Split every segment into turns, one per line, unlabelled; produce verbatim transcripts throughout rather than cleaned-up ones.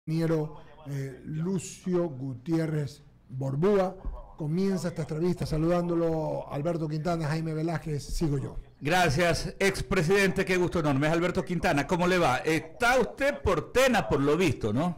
ingeniero eh, Lucio Gutiérrez Borbúa. Comienza esta entrevista saludándolo Alberto Quintana, Jaime Velázquez, sigo yo.
Gracias, expresidente, qué gusto enorme. Es Alberto Quintana, ¿cómo le va? Está usted por Tena, por lo visto, ¿no?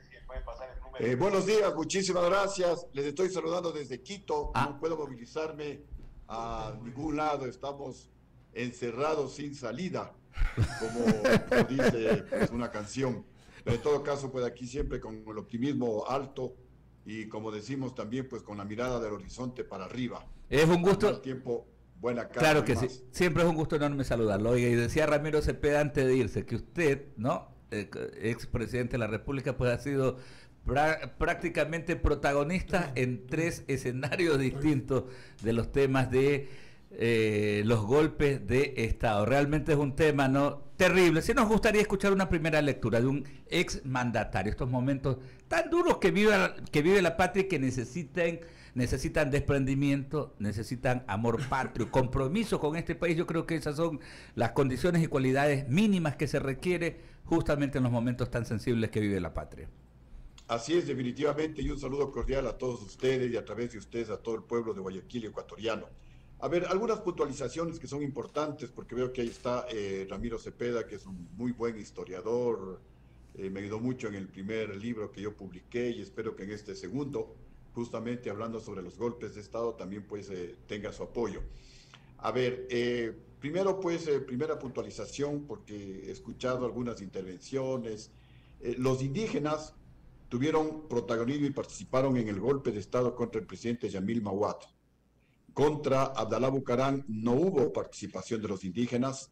Eh, buenos días, muchísimas gracias. Les estoy saludando desde Quito.
Ah.
No puedo movilizarme a ningún lado. Estamos encerrados sin salida, como, como dice pues, una canción. Pero en todo caso, pues aquí siempre con el optimismo alto y como decimos también, pues con la mirada del horizonte para arriba.
Es un gusto.
Al tiempo, buena cara.
Claro que sí. Siempre es un gusto enorme saludarlo. Oiga, y decía Ramiro Cepeda antes de irse que usted, ¿no? Eh, expresidente de la República, pues ha sido prácticamente protagonista en tres escenarios distintos de los temas de eh, los golpes de Estado. Realmente es un tema no terrible. Sí nos gustaría escuchar una primera lectura de un ex mandatario, estos momentos tan duros que vive, que vive la patria y que necesitan, necesitan desprendimiento, necesitan amor patrio, compromiso con este país. Yo creo que esas son las condiciones y cualidades mínimas que se requiere justamente en los momentos tan sensibles que vive la patria.
Así es, definitivamente, y un saludo cordial a todos ustedes y a través de ustedes a todo el pueblo de Guayaquil ecuatoriano. A ver, algunas puntualizaciones que son importantes, porque veo que ahí está eh, Ramiro Cepeda, que es un muy buen historiador, eh, me ayudó mucho en el primer libro que yo publiqué y espero que en este segundo, justamente hablando sobre los golpes de Estado, también pues eh, tenga su apoyo. A ver, eh, primero pues, eh, primera puntualización, porque he escuchado algunas intervenciones. Eh, los indígenas tuvieron protagonismo y participaron en el golpe de Estado contra el presidente Yamil Mahuad. Contra Abdalá Bucaram no hubo participación de los indígenas,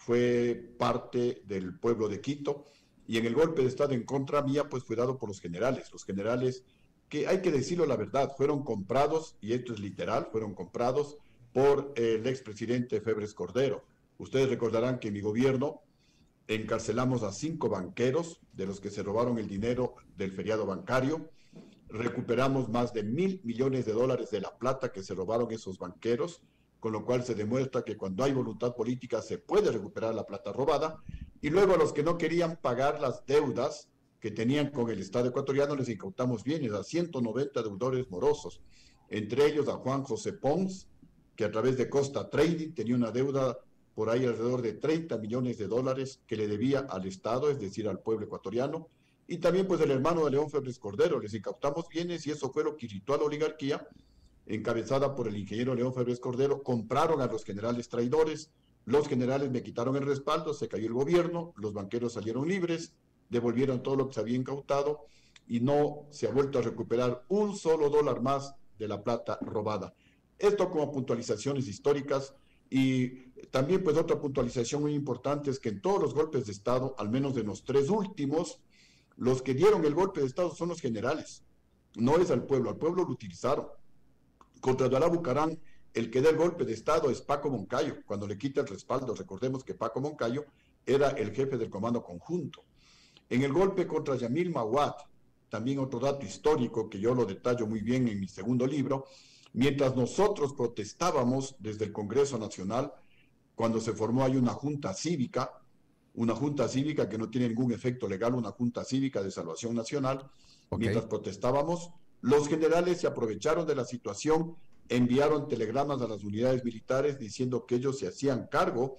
fue parte del pueblo de Quito, y en el golpe de Estado en contra mía, pues fue dado por los generales, los generales que, hay que decirlo la verdad, fueron comprados, y esto es literal, fueron comprados por el expresidente Febres Cordero. Ustedes recordarán que en mi gobierno encarcelamos a cinco banqueros de los que se robaron el dinero del feriado bancario, recuperamos más de mil millones de dólares de la plata que se robaron esos banqueros, con lo cual se demuestra que cuando hay voluntad política se puede recuperar la plata robada, y luego a los que no querían pagar las deudas que tenían con el Estado ecuatoriano les incautamos bienes a ciento noventa deudores morosos, entre ellos a Juan José Pons, que a través de Costa Trading tenía una deuda por ahí alrededor de treinta millones de dólares que le debía al Estado, es decir, al pueblo ecuatoriano, y también pues el hermano de León Febres Cordero, les incautamos bienes y eso fue lo que irritó a la oligarquía, encabezada por el ingeniero León Febres Cordero, compraron a los generales traidores, los generales me quitaron el respaldo, se cayó el gobierno, los banqueros salieron libres, devolvieron todo lo que se había incautado y no se ha vuelto a recuperar un solo dólar más de la plata robada. Esto como puntualizaciones históricas. Y también pues otra puntualización muy importante es que en todos los golpes de Estado, al menos de los tres últimos, los que dieron el golpe de Estado son los generales, no es al pueblo, al pueblo lo utilizaron. Contra Abdalá Bucaram, el que da el golpe de Estado es Paco Moncayo, cuando le quita el respaldo, recordemos que Paco Moncayo era el jefe del comando conjunto. En el golpe contra Yamil Mahuad, también otro dato histórico que yo lo detallo muy bien en mi segundo libro, mientras nosotros protestábamos desde el Congreso Nacional, cuando se formó ahí una junta cívica, una junta cívica que no tiene ningún efecto legal, una junta cívica de salvación nacional, okay. Mientras protestábamos, los generales se aprovecharon de la situación, enviaron telegramas a las unidades militares diciendo que ellos se hacían cargo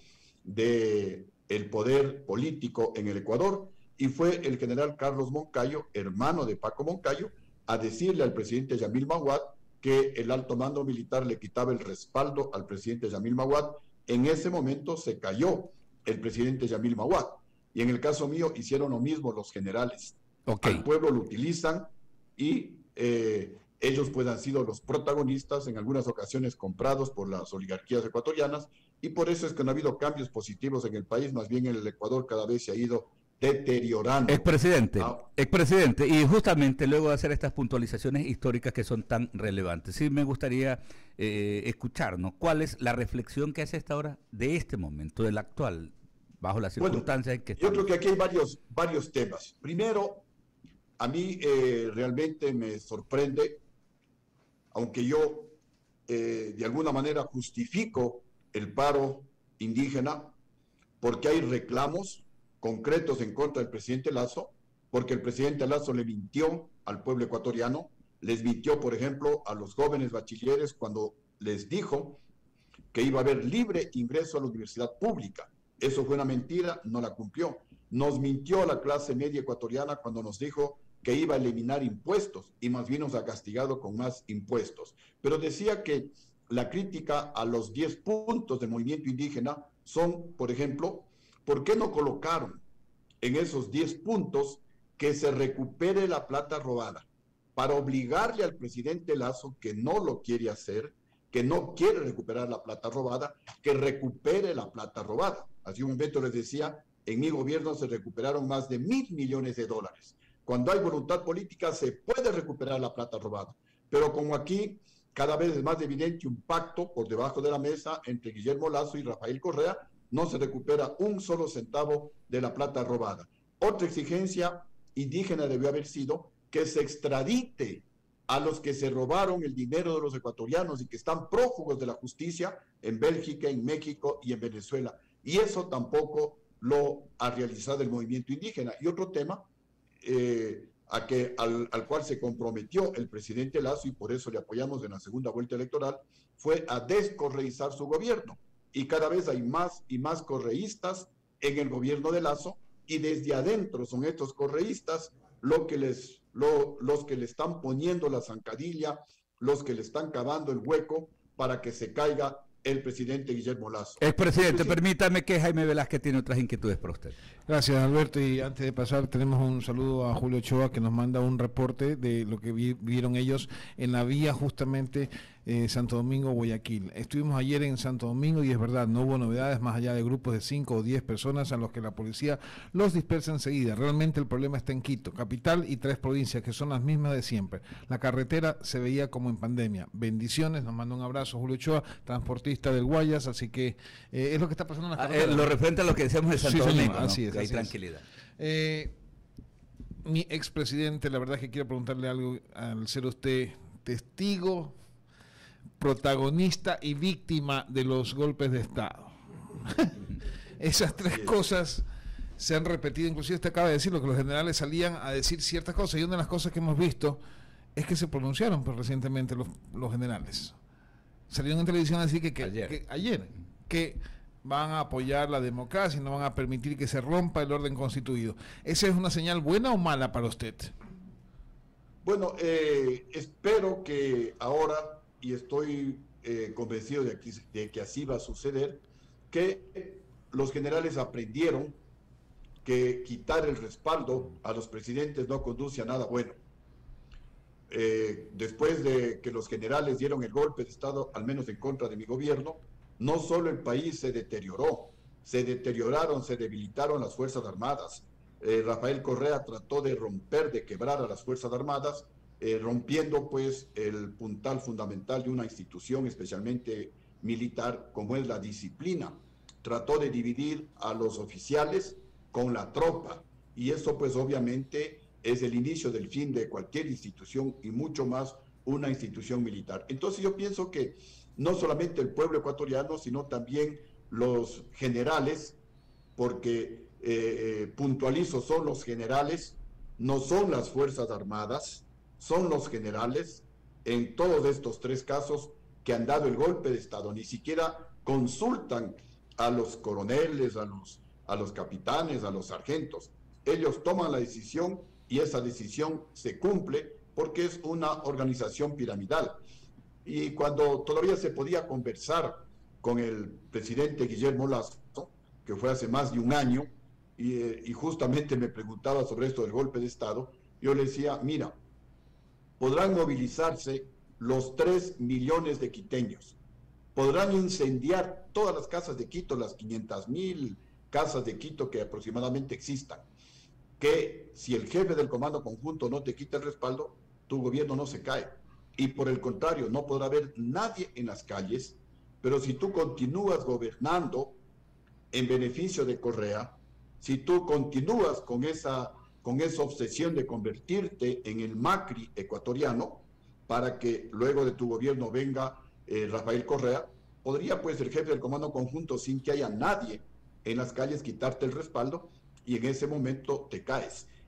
del poder político en el Ecuador, y fue el general Carlos Moncayo, hermano de Paco Moncayo, a decirle al presidente Yamil Mahuad que el alto mando militar le quitaba el respaldo al presidente Yamil Mahuad. En ese momento se cayó el presidente Yamil Mahuad. Y en el caso mío hicieron lo mismo los generales. Okay. Al pueblo lo utilizan y eh, ellos pues han sido los protagonistas, en algunas ocasiones comprados por las oligarquías ecuatorianas, y por eso es que no ha habido cambios positivos en el país, más bien en el Ecuador cada vez se ha ido deteriorando.
Expresidente, ah. expresidente, y justamente luego de hacer estas puntualizaciones históricas que son tan relevantes, sí me gustaría eh, escucharnos cuál es la reflexión que hace esta hora de este momento, del actual, bajo las circunstancias
bueno,
en que
yo
estamos.
creo que aquí hay varios, varios temas. Primero, a mí eh, realmente me sorprende, aunque yo eh, de alguna manera justifico el paro indígena, porque hay reclamos concretos en contra del presidente Lazo, porque el presidente Lasso le mintió al pueblo ecuatoriano, les mintió, por ejemplo, a los jóvenes bachilleres cuando les dijo que iba a haber libre ingreso a la universidad pública. Eso fue una mentira, no la cumplió. Nos mintió a la clase media ecuatoriana cuando nos dijo que iba a eliminar impuestos y más bien nos ha castigado con más impuestos. Pero decía que la crítica a los diez puntos del movimiento indígena son, por ejemplo, ¿por qué no colocaron en esos diez puntos que se recupere la plata robada? Para obligarle al presidente Lasso, que no lo quiere hacer, que no quiere recuperar la plata robada, que recupere la plata robada. Hace un momento les decía, en mi gobierno se recuperaron más de mil millones de dólares. Cuando hay voluntad política se puede recuperar la plata robada. Pero como aquí cada vez es más evidente un pacto por debajo de la mesa entre Guillermo Lasso y Rafael Correa, no se recupera un solo centavo de la plata robada. Otra exigencia indígena debió haber sido que se extradite a los que se robaron el dinero de los ecuatorianos y que están prófugos de la justicia en Bélgica, en México y en Venezuela. Y eso tampoco lo ha realizado el movimiento indígena. Y otro tema eh, a que, al, al cual se comprometió el presidente Lasso, y por eso le apoyamos en la segunda vuelta electoral, fue a descorreizar su gobierno. Y cada vez hay más y más correístas en el gobierno de Lasso, y desde adentro son estos correístas lo que les, lo, los que le están poniendo la zancadilla, los que le están cavando el hueco para que se caiga el presidente Guillermo Lasso.
Expresidente, sí, permítame que Jaime Velázquez tiene otras inquietudes para usted.
Gracias, Alberto, y antes de pasar tenemos un saludo a Julio Ochoa, que nos manda un reporte de lo que vi, vieron ellos en la vía justamente eh, Santo Domingo-Guayaquil. Estuvimos ayer en Santo Domingo y es verdad, no hubo novedades más allá de grupos de cinco o diez personas a los que la policía los dispersa enseguida. Realmente el problema está en Quito, capital y tres provincias que son las mismas de siempre. La carretera se veía como en pandemia. Bendiciones, nos manda un abrazo Julio Ochoa, transportista del Guayas, así que eh, es lo que está pasando en la carretera.
Ah, eh, lo referente a lo que decíamos de Santo
sí,
Domingo,
¿no? Así es.
Que hay tranquilidad.
Eh, mi expresidente, la verdad es que quiero preguntarle algo al ser usted testigo, protagonista y víctima de los golpes de Estado. Esas tres cosas se han repetido, inclusive usted acaba de decirlo, que los generales salían a decir ciertas cosas, y una de las cosas que hemos visto es que se pronunciaron pues, recientemente los, los generales. Salieron en televisión a decir que, que, ayer. que ayer, que van a apoyar la democracia y no van a permitir que se rompa el orden constituido. ¿Esa es una señal buena o mala para usted?
Bueno, eh, espero que ahora, y estoy eh, convencido de que, de que así va a suceder, que los generales aprendieron que quitar el respaldo a los presidentes no conduce a nada bueno. Eh, después de que los generales dieron el golpe de Estado, al menos en contra de mi gobierno, no solo el país se deterioró, se deterioraron, se debilitaron las Fuerzas Armadas. Eh, Rafael Correa trató de romper, de quebrar a las Fuerzas Armadas, eh, rompiendo pues el puntal fundamental de una institución, especialmente militar, como es la disciplina. Trató de dividir a los oficiales con la tropa, y eso pues obviamente es el inicio del fin de cualquier institución, y mucho más una institución militar. Entonces yo pienso que no solamente el pueblo ecuatoriano, sino también los generales, porque eh, eh, puntualizo, son los generales, no son las Fuerzas Armadas, son los generales en todos estos tres casos que han dado el golpe de Estado. Ni siquiera consultan a los coroneles, a los, a los capitanes, a los sargentos. Ellos toman la decisión y esa decisión se cumple porque es una organización piramidal. Y cuando todavía se podía conversar con el presidente Guillermo Lasso, que fue hace más de un año, y, y justamente me preguntaba sobre esto del golpe de Estado, yo le decía, mira, podrán movilizarse los tres millones de quiteños, podrán incendiar todas las casas de Quito, las quinientas mil casas de Quito que aproximadamente existan, que si el jefe del comando conjunto no te quita el respaldo, tu gobierno no se cae. Y por el contrario, no podrá haber nadie en las calles, pero si tú continúas gobernando en beneficio de Correa, si tú continúas con esa, con esa obsesión de convertirte en el Macri ecuatoriano, para que luego de tu gobierno venga eh, Rafael Correa, podría pues el jefe del comando conjunto, sin que haya nadie en las calles, quitarte el respaldo, y en ese momento te caes.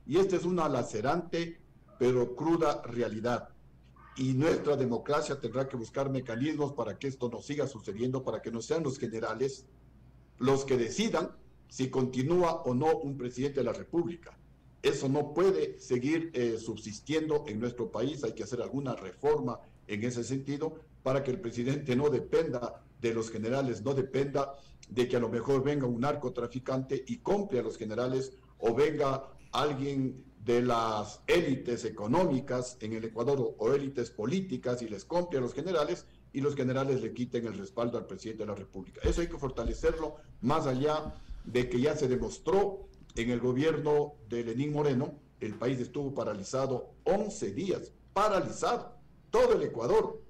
Y esta es una lacerante pero cruda realidad. Y nuestra democracia tendrá que buscar mecanismos para que esto no siga sucediendo, para que no sean los generales los que decidan si continúa o no un presidente de la República. Eso no puede seguir eh, subsistiendo en nuestro país. Hay que hacer alguna reforma en ese sentido para que el presidente no dependa de los generales, no dependa de que a lo mejor venga un narcotraficante y compre a los generales, o venga alguien de las élites económicas en el Ecuador o, o élites políticas y les compre a los generales y los generales le quiten el respaldo al presidente de la República. Eso hay que fortalecerlo, más allá de que ya se demostró en el gobierno de Lenín Moreno. El país estuvo paralizado once días, paralizado, todo el Ecuador,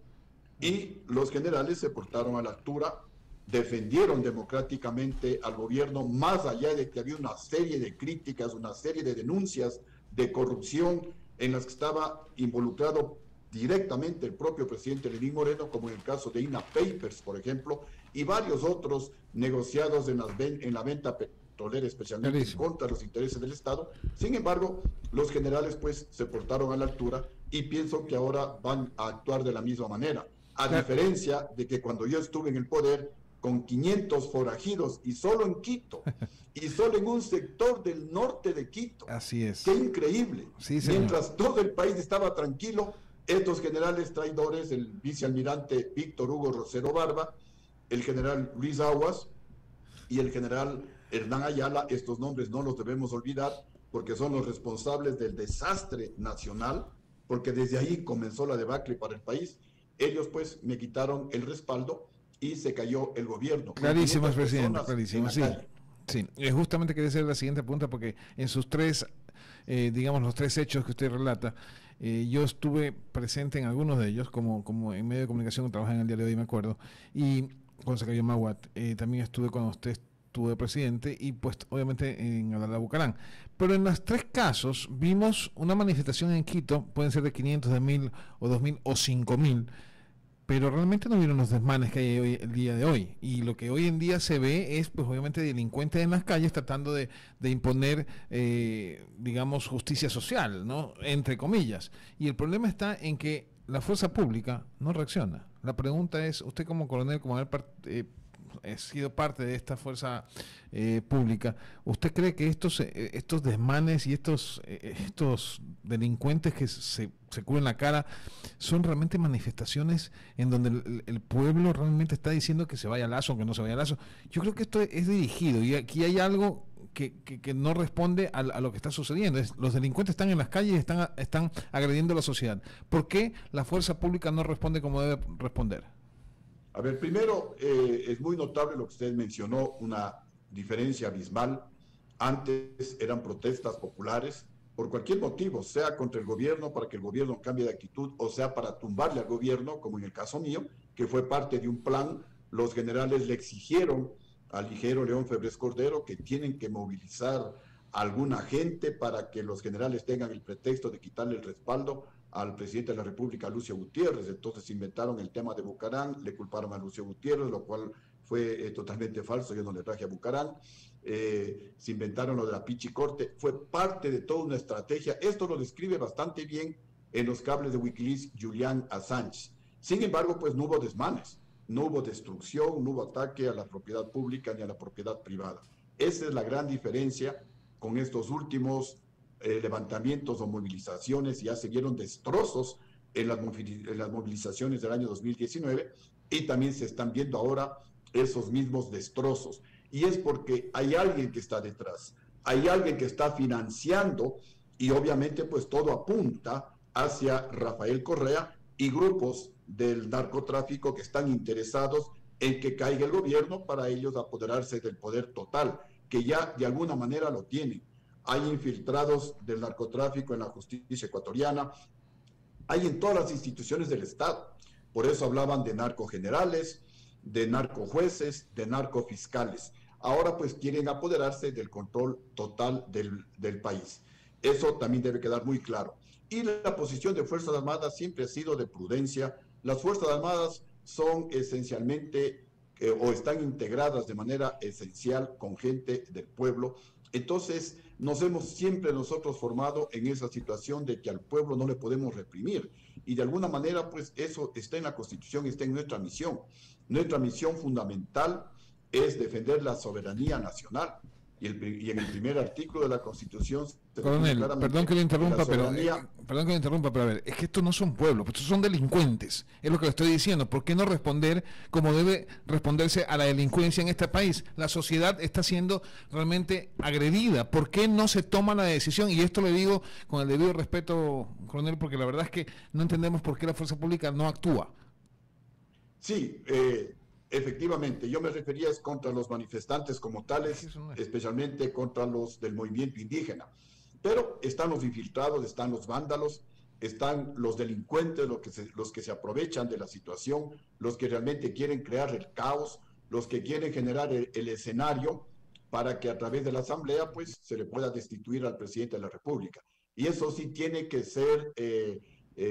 y los generales se portaron a la altura, defendieron democráticamente al gobierno, más allá de que había una serie de críticas, una serie de denuncias de corrupción en las que estaba involucrado directamente el propio presidente Lenín Moreno, como en el caso de I N A Papers, por ejemplo, y varios otros negociados en, las ven, en la venta petrolera, especialmente
Clarísimo.
contra los intereses del Estado. Sin embargo, los generales pues se portaron a la altura y pienso que ahora van a actuar de la misma manera, a
Claro.
diferencia de que cuando yo estuve en el poder con quinientos forajidos y solo en Quito, y solo en un sector del norte de Quito.
Así es.
¡Qué increíble!
Sí, señor.
Mientras todo el país estaba tranquilo, estos generales traidores, el vicealmirante Víctor Hugo Rosero Barba, el general Luis Aguas y el general Hernán Ayala, estos nombres no los debemos olvidar porque son los responsables del desastre nacional, porque desde ahí comenzó la debacle para el país. Ellos pues me quitaron el respaldo y se cayó el gobierno.
Clarísimo,
quinientas
presidente,
personas
clarísimo,
en la
sí.
calle.
Sí, eh, justamente quería hacer la siguiente pregunta porque en sus tres, eh, digamos, los tres hechos que usted relata, eh, yo estuve presente en algunos de ellos, como, como en medio de comunicación que trabajaba en el diario de hoy, me acuerdo, y cuando se cayó Maguat, eh, también estuve cuando usted estuvo de presidente y pues obviamente en Adalá Bucarán. Pero en los tres casos vimos una manifestación en Quito, pueden ser de quinientos, de mil o dos mil o cinco mil, pero realmente no vieron los desmanes que hay hoy, el día de hoy. Y lo que hoy en día se ve es, pues obviamente, delincuentes en las calles tratando de, de imponer, eh, digamos, justicia social, ¿no? Entre comillas. Y el problema está en que la fuerza pública no reacciona. La pregunta es, usted como coronel, como haber part- eh, he sido parte de esta fuerza eh, pública, ¿usted cree que estos eh, estos desmanes y estos eh, estos delincuentes que se, se cubren la cara son realmente manifestaciones en donde el, el pueblo realmente está diciendo que se vaya a Lazo o que no se vaya a Lazo? Yo creo que esto es dirigido y aquí hay algo que, que, que no responde a, a lo que está sucediendo. Es, los delincuentes están en las calles y están, están agrediendo a la sociedad. ¿Por qué la fuerza pública no responde como debe responder?
A ver, primero, eh, es muy notable lo que usted mencionó, una diferencia abismal. Antes eran protestas populares por cualquier motivo, sea contra el gobierno, para que el gobierno cambie de actitud, o sea para tumbarle al gobierno, como en el caso mío, que fue parte de un plan. Los generales le exigieron al ligero León Febres Cordero que tienen que movilizar a alguna gente para que los generales tengan el pretexto de quitarle el respaldo al presidente de la República, Lucio Gutiérrez. Entonces inventaron el tema de Bucarán, le culparon a Lucio Gutiérrez, lo cual fue eh, totalmente falso. Yo no le traje a Bucarán. Eh, se inventaron lo de la Pichicorte, fue parte de toda una estrategia. Esto lo describe bastante bien en los cables de Wikileaks Julian Assange. Sin embargo, pues no hubo desmanes, no hubo destrucción, no hubo ataque a la propiedad pública ni a la propiedad privada. Esa es la gran diferencia con estos últimos eh, levantamientos o movilizaciones. Ya se vieron destrozos en las, en las movilizaciones del año dos mil diecinueve y también se están viendo ahora esos mismos destrozos. Y es porque hay alguien que está detrás, hay alguien que está financiando y obviamente pues todo apunta hacia Rafael Correa y grupos del narcotráfico que están interesados en que caiga el gobierno para ellos apoderarse del poder total, que ya de alguna manera lo tienen. Hay infiltrados del narcotráfico en la justicia ecuatoriana, hay en todas las instituciones del Estado. Por eso hablaban de narcogenerales, de narcojueces, de narcofiscales. Ahora pues quieren apoderarse del control total del, del país. Eso también debe quedar muy claro. Y la posición de Fuerzas Armadas siempre ha sido de prudencia. Las Fuerzas Armadas son esencialmente eh, o están integradas de manera esencial con gente del pueblo. Entonces nos hemos siempre nosotros formado en esa situación de que al pueblo no le podemos reprimir. Y de alguna manera, pues eso está en la Constitución, está en nuestra misión. Nuestra misión fundamental es defender la soberanía nacional. Y, el, y en el primer artículo de la Constitución...
Coronel, perdón que le interrumpa, pero eh, perdón que le interrumpa, pero a ver, es que estos no son pueblos, estos son delincuentes, es lo que le estoy diciendo. ¿Por qué no responder como debe responderse a la delincuencia en este país? La sociedad está siendo realmente agredida. ¿Por qué no se toma la decisión? Y esto le digo con el debido respeto, coronel, porque la verdad es que no entendemos por qué la fuerza pública no actúa.
Sí, eh... efectivamente, yo me refería es contra los manifestantes como tales, especialmente contra los del movimiento indígena. Pero están los infiltrados, están los vándalos, están los delincuentes, los que se, los que se aprovechan de la situación, los que realmente quieren crear el caos, los que quieren generar el, el escenario para que a través de la Asamblea pues se le pueda destituir al presidente de la República. Y eso sí tiene que ser eh,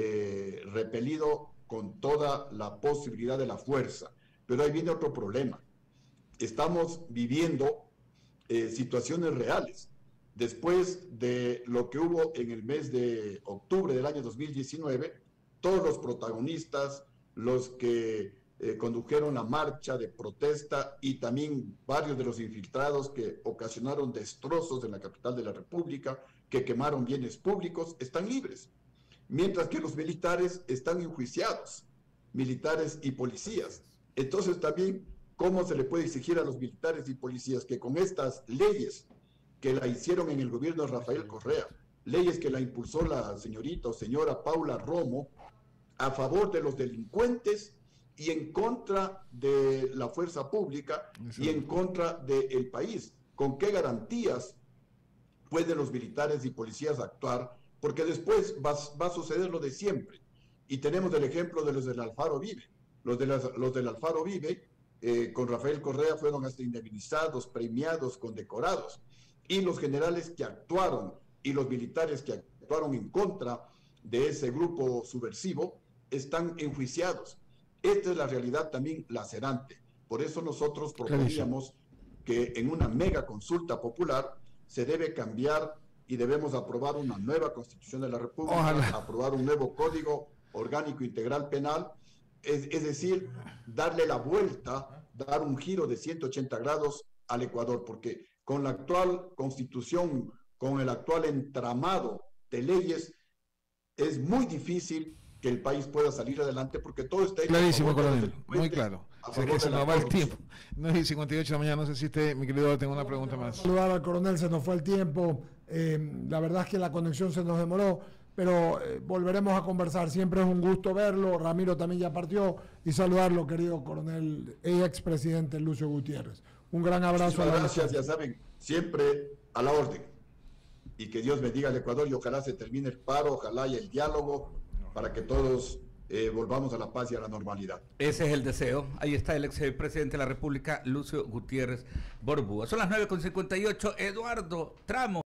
eh, repelido con toda la posibilidad de la fuerza. Pero ahí viene otro problema. Estamos viviendo eh, situaciones reales. Después de lo que hubo en el mes de octubre del año dos mil diecinueve, todos los protagonistas, los que eh, condujeron la marcha de protesta y también varios de los infiltrados que ocasionaron destrozos en la capital de la República, que quemaron bienes públicos, están libres. Mientras que los militares están enjuiciados, militares y policías. Entonces también, ¿cómo se le puede exigir a los militares y policías que con estas leyes que la hicieron en el gobierno de Rafael Correa, leyes que la impulsó la señorita o señora Paula Romo, a favor de los delincuentes y en contra de la fuerza pública y en contra del país? ¿Con qué garantías pueden los militares y policías actuar? Porque después va, va a suceder lo de siempre. Y tenemos el ejemplo de los del Alfaro Vive. Los, de las, los del Alfaro Vive, eh, con Rafael Correa, fueron hasta indemnizados, premiados, condecorados. Y los generales que actuaron y los militares que actuaron en contra de ese grupo subversivo están enjuiciados. Esta es la realidad también lacerante. Por eso nosotros proponíamos que en una mega consulta popular se debe cambiar y debemos aprobar una nueva Constitución de la República, Ojalá. aprobar un nuevo Código Orgánico Integral Penal. Es, es decir, darle la vuelta, dar un giro de ciento ochenta grados al Ecuador, porque con la actual constitución, con el actual entramado de leyes, es muy difícil que el país pueda salir adelante, porque todo está...
Clarísimo, coronel, muy claro. Es que se nos va el tiempo. nueve y cincuenta y ocho de la mañana, no sé si usted, mi querido, tengo una pregunta más.
Saludar al coronel, se nos fue el tiempo. Eh, la verdad es que la conexión se nos demoró, pero eh, volveremos a conversar. Siempre es un gusto verlo. Ramiro también ya partió. Y saludarlo, querido coronel e expresidente Lucio Gutiérrez. Un gran abrazo.
Muchas gracias, ya saben, siempre a la orden. Y que Dios bendiga al Ecuador y ojalá se termine el paro, ojalá haya el diálogo para que todos eh, volvamos a la paz y a la normalidad.
Ese es el deseo. Ahí está el expresidente de la República, Lucio Gutiérrez Borbúa. Son las nueve con cincuenta y ocho. Eduardo Tramo.